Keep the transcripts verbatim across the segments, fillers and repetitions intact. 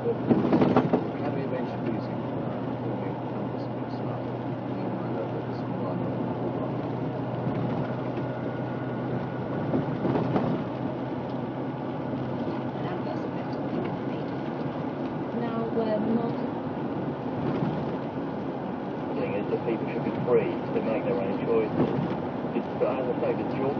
Can we eventually use it for me numbers and good stuff? You might know that it's quite a people should be free to make their own choices. It's, as I say, the joy.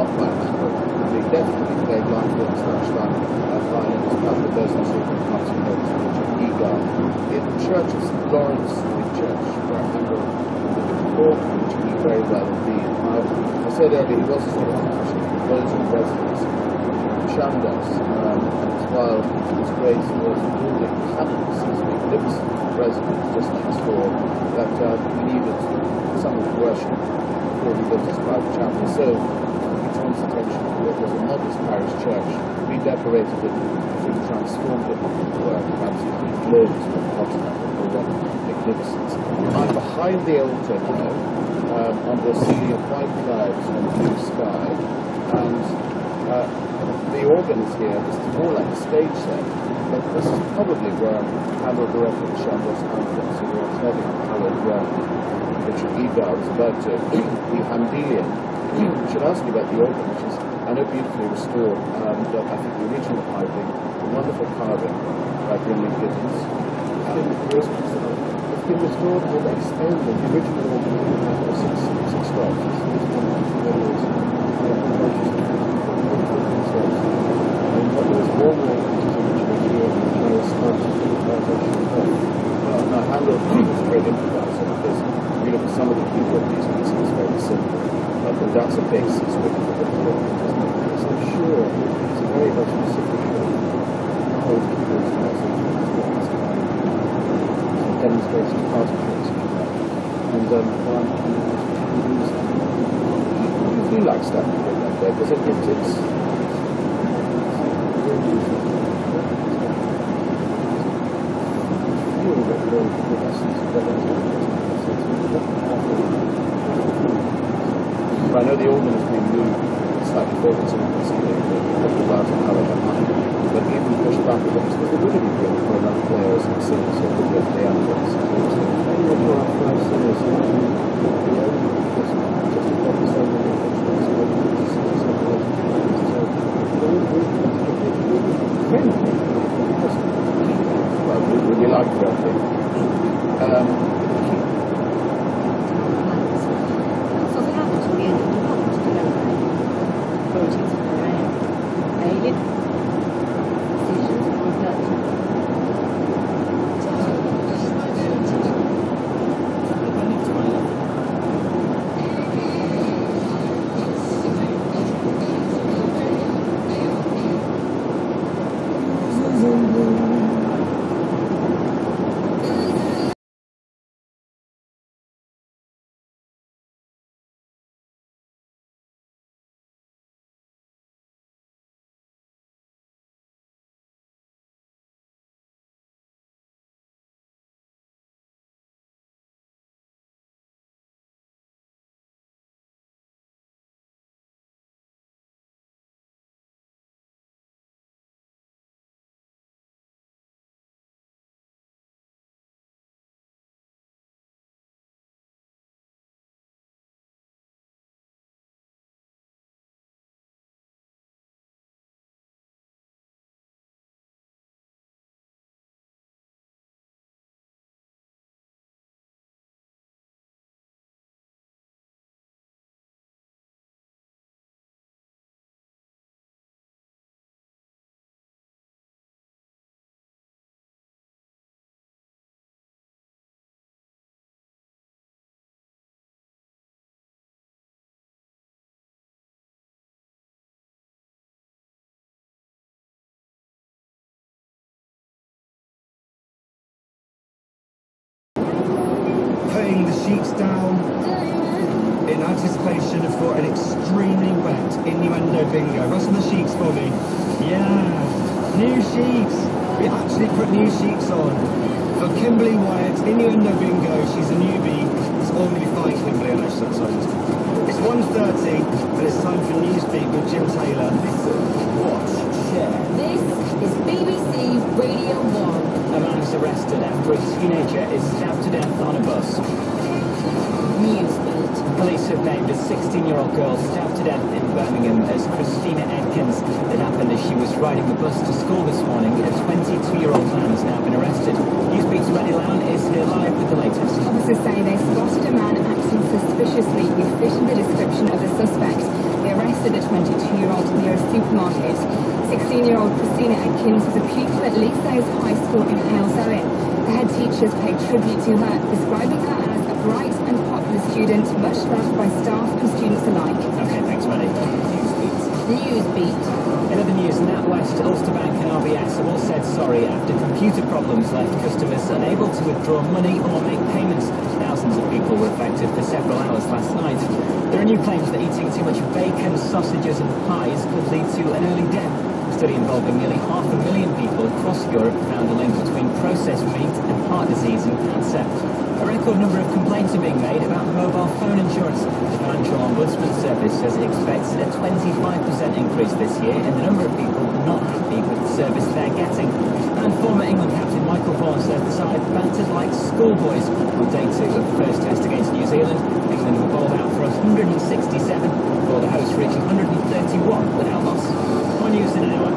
not by Handel. They definitely played live films slash live uh, violin as part of those musical concert notes in Egal. In the church of Saint Lawrence Church, where Handel performed, which he knew very well indeed. Now, I said earlier, he was a sort of actually composer in residence in Chandos, um, and while his grace was ruling Catholics, his magnificent residence just next door, that uh, he needed someone to worship before he built his private chapel. So he turned his attention to what was a modest parish church, redecorated it, and transformed it into uh, perhaps even glorious from continental or one magnificence. I'm behind the altar now, um, under a ceiling of white clouds and blue sky, and uh, the organ is here. This is more like a stage set, but this is probably where Handel directed the Chandos Anthems, so we're treading on hallowed ground. Richard Egar was about to be Handelian. We should ask you about the organ, which is, I know, beautifully restored, um, but I think the original piping, the wonderful carving by Brinley Gibbons, um, it's been restored and extended. The original organ was six, six stops. And what was more more well, now Handel is a great improviser because you look at some of the keyboard music, it seems very simple, but the that's a bass is written for the organ, isn't it? So I'm sure it's a very much specific whole keyboards and also demonstrates the past tricks if you like. And um, um, you do like stuff like that because it, it, it's I know the organ has been moved slightly forward, so you can see the bars of colour behind it, but even pushed back a bit, because it would be good for enough players and singers so they could play out for us. Well, we really like it, I think. Um, Putting the sheets down in anticipation for an extremely wet innuendo bingo. Rustle the sheets for me. Yeah, new sheets. We actually put new sheets on for Kimberly Wyatt. Innuendo bingo. She's a newbie. It's all going to be fine, Kimberly. I know she's excited. It's one thirty and it's time for Newsbeat with Jim Taylor. Listen, watch, share. This is B B C Radio one. A man is arrested after a teenager is stabbed to death on a bus. Newsbeat. Police have named a sixteen-year-old girl stabbed to death in Birmingham as Christina Edkins. It happened as she was riding the bus to school this morning. A twenty-two-year-old man has now been arrested. Newsbeat's Rennie Lown is here live with the latest. Officers say they spotted a man acting suspiciously who fitted the description of the suspect. They arrested a twenty-two-year-old near a supermarket. sixteen-year-old Christina Adkins was a pupil at Leaside High School in Halesowen. The head teachers paid tribute to her, describing her as a bright and popular student, much loved by staff and students alike. Okay, thanks, Maddie. Newsbeat. In other news, NatWest, Ulster Bank and R B S have all said sorry after computer problems left customers unable to withdraw money or make payments. Thousands of people were affected for several hours last night. There are new claims that eating too much bacon, sausages and pies could lead to an early death. A study involving nearly half a million people across Europe found a link between processed meat and heart disease and cancer. A record number of complaints are being made about mobile phone insurance. The Financial Ombudsman Service says it expects a twenty-five percent increase this year in the number of people not happy with the service they're getting. And former England captain Michael Vaughan says the side battered like schoolboys on day two of the first test against New Zealand. England were bowled out for one hundred sixty-seven, before the hosts reaching one hundred thirty-one without loss. More news in an hour.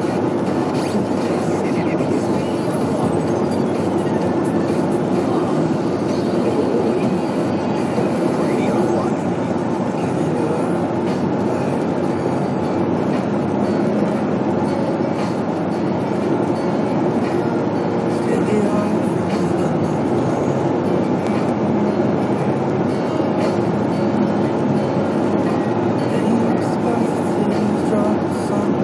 Some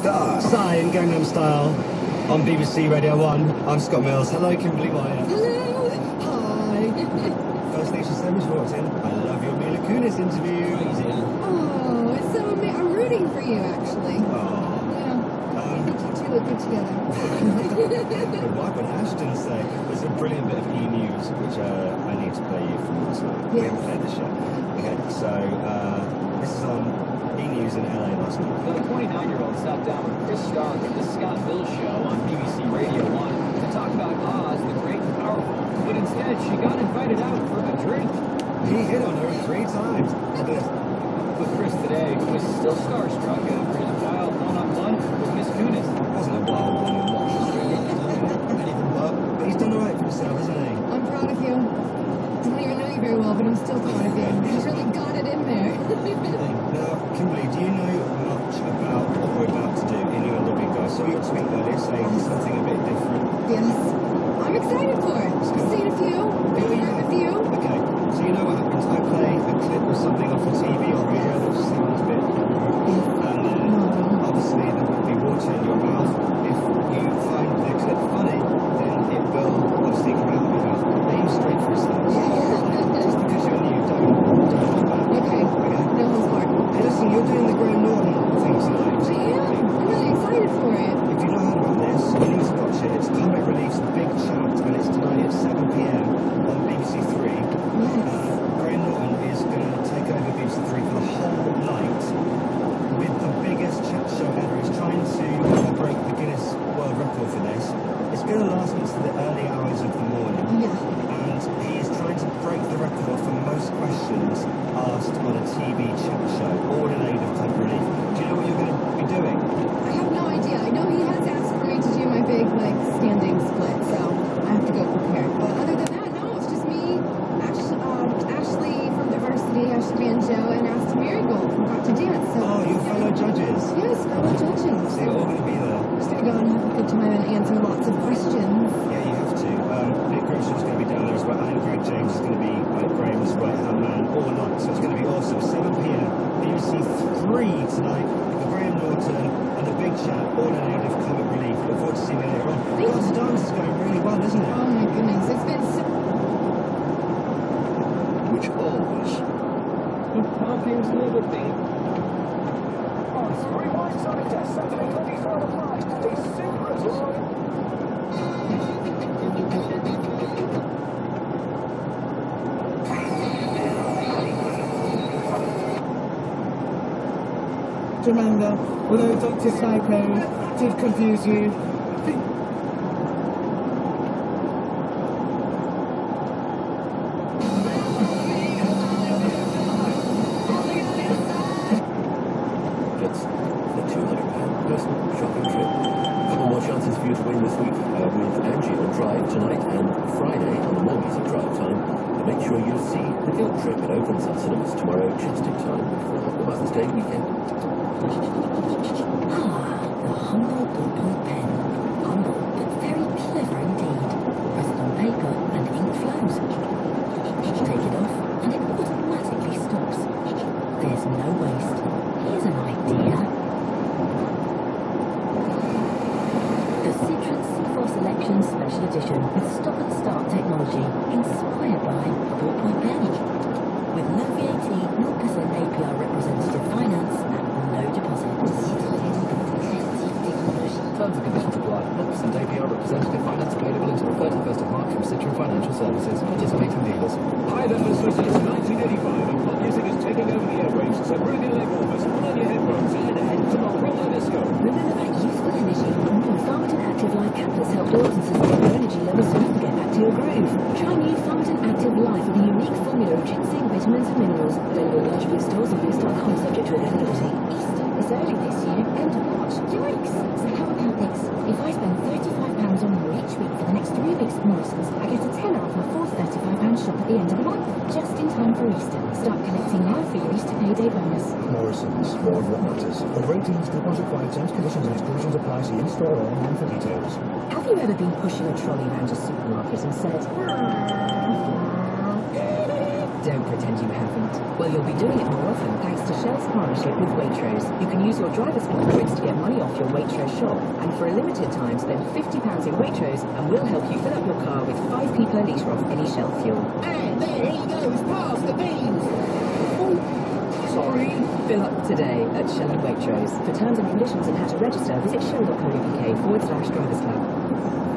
star. Psy in Gangnam Style on B B C Radio one. I'm Scott Mills. Hello, Kimberly Wyatt. Hello. Hi. First thing she said was walked in. I love your Mila Kunis interview. Oh, it's so amazing. I'm rooting for you, actually. Oh. Yeah. I think you two look good together. What would Ashton say? There's a brilliant bit of e-news which uh, I need to play you from last night. We haven't played this yet. Okay, so uh, this is on e-news in L A last night. The twenty-nine-year-old sat down with Chris Stark at the Scott Bill Show on B B C Radio one to talk about Oz, the great and powerful, but instead she got invited out for a drink. He hit on her three times. With Chris today, who was still starstruck after his wild one-on-one with Miss Kunis. It wasn't a wild one in what she's doing. Anything but. But he's done all right for himself, hasn't he? I'm proud of you. Don't even know you very well, but I'm still proud of you. You really got it in there. Now, Kimberly, do you know much about what we're about to do in your living guys? So your tweet earlier saying something a bit different. Yes. I'm excited for it. I've seen a few. Been through a few. Okay, so you know what happens? I play a clip or something off the T V or radio that sounds a bit and then obviously there will be water in your mouth. If you find the clip funny, then it will obviously come out of your mouth. Aim straight for his nose. Just because you're new, don't, don't hold back. Okay. Okay? No holds barred. Hey, listen, you're doing the Graham Norton thing tonight. I am. I'm really excited for it. If you've not heard about this, you need to watch it. It's Comic Relief's Big Chat, and it's tonight at seven p m on B B C three. Yes. Uh, Graham Norton is going to take over B B C three for the whole night with the biggest chat show ever. He's trying to uh, break the Guinness World Record for this. It's going to last into the early hours of the morning. Yeah. And he is trying to break the record for most questions asked on a T V chat show, all in aid of Comic Relief. Do you know what you're going to be doing? I have no idea. I know he has asked for me to do my big, like, standing split, so I have to go prepared. But other than that, no, it's just me, Ash, um, Ashley from Diversity, Ashley Banjo, and Aston Marigold from Got to Dance. So, Oh, your fellow judges. yes, fellow judges. So you're all going to be there. Just gonna go and have a good time and answer lots of questions. Yeah, you have to. Um, Nick Grimshaw's going to be down there as well, and Greg James is going to be uh, Graham's right-hand man all night, so it's going to be awesome. seven p m, B B C three tonight, with Graham Norton and the Big Chat, all in aid of Comic Relief. Look forward to seeing you later on. Thank God's you. Dance is going really well, isn't it? Oh my goodness, it's been so... Which always. Parking's liberty. Rewind Sonic Test, Saturday twenty-third of March, the Secret Road. Remember, although Doctor Psycho did confuse you, That's a two hundred pound personal shopping trip. A couple more chances for you to win this week uh, with Angie on Drive tonight and Friday on the more music drive time. But make sure you see the Guilt Trip. It opens at cinemas tomorrow, chapstick time for the Mother's Day weekend. Ah, the humble ballpoint pen. Humble, but very clever indeed. Press it on paper and ink flows. Take it off and it automatically stops. There's no waste. Here's an idea. The Citroen C four Selection Special Edition with stop and start technology inspired by a ballpoint pen. With no V A T, zero percent A P R representative finance and no deposit. Terms and conditions apply. zero percent A P R representative finance available until the thirty-first of March from Citroen Financial Services. Participating dealers. Hi there, listeners. It's nineteen eighty-five, and pop music is taking over the airwaves. So bring your leg warmers, put on your headphones, and head to the roller disco. Remember that useful energy. New Pharmaton Active Life caplets help build and sustain your energy levels so you can get back to your groove. Try new Pharmaton Active Life with a unique formula of ginseng, vitamins and minerals. Available at large food stores and boost dot com, subject to availability. Easter is early this year, end of March. Yikes! So how about this? If I spend thirty-five pounds or more each week for the next three weeks at Morrison's, I get a tenner off my fourth thirty-five pound shop at the end of the month. Just in time for Easter. Start collecting now for your Easter payday bonus. Morrison's, more of what matters. For ratings, deposit required, terms, conditions and exclusions apply. See in-store or online for details. Have you ever been pushing a trolley around a supermarket and said, Don't pretend you haven't. Well, you'll be doing it more often thanks to Shell's partnership with Waitrose. You can use your driver's points to get money off your Waitrose shop, and for a limited time spend fifty pounds in Waitrose and we'll help you fill up your car with five p per litre off any Shell fuel. And there he goes, past the beans! Oh, sorry. Fill up today at Shell and Waitrose. For terms and conditions and how to register, visit shell.co.uk forward slash drivers club.